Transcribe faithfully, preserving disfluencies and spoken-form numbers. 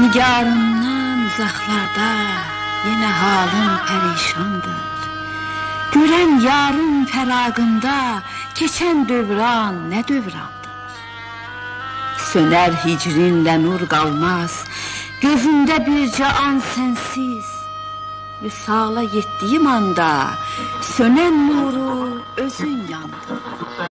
Nigarından uzaklarda yine halım perişandır. Gören yarın feragında geçen dövran ne dövrandır. Söner hicrinle nur kalmaz, gözümde birce an sensiz. Vüsala yettiğim anda sönen nuru özün yandı.